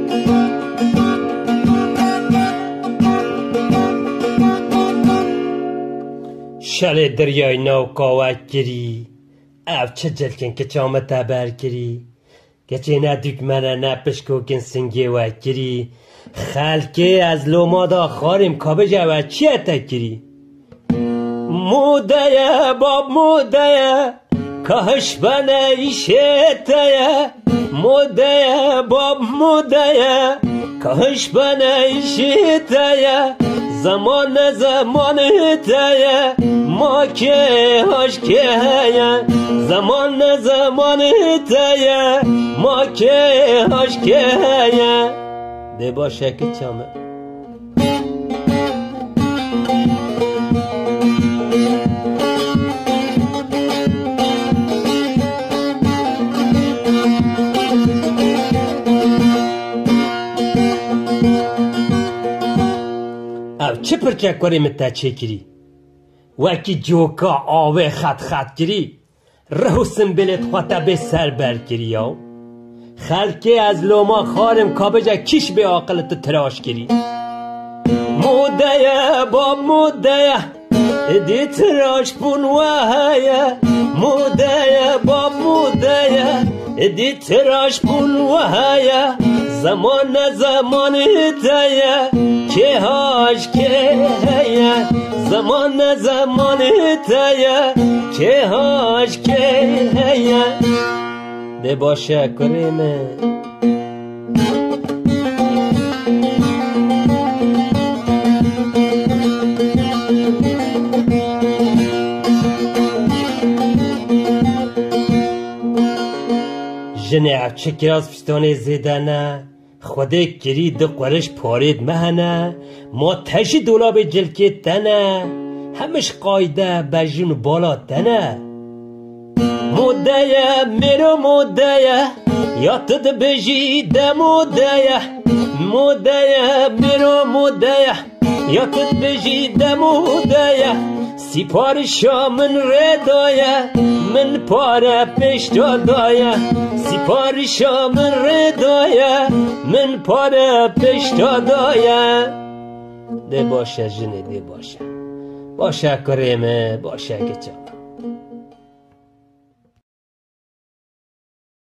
شل دریای نو قوت گیری او چه جلکن که چامه تبر گیری گچه ندوک منه نپشکو کن سنگی و گیری خلکه از لومادا خارم کابه جوه چیه تکیری موده باب موده کاش بنه ایشته موده باب موده کاش بنه ایشته زمان تایه ما که هاش که هیه زمان تایه ما که هاش که هیه ده باشه که چامه چه پرچه کوری متا چکری وکی جوکا آوه خط گیری رهو سنبلت خواتا به سر برگیری یا خلکه از لوما خارم کابجا کش به عاقلت تراش گیری موده با موده دی تراش بون وحیه موده با موده دی تراش بون وحیه زمان تایه که هاش که هیه زمان تایه که هاش که هیه ده باشه کریمه جنه چکراز پشتانه زیدنه خوده گری دو قرش پارید مهنه ما تشی دولاب جلکه تنه همش قایده بجون بالا تنه موده میرو موده یا تد بجی ده موده میرو موده یا تد بجی ده موده سپارشا من ردایه من پاره پیش دادایه سپارشا من ردایه من پاره پیش دادایه ده باشه جنه ده باشه باشه کریمه باشه که چه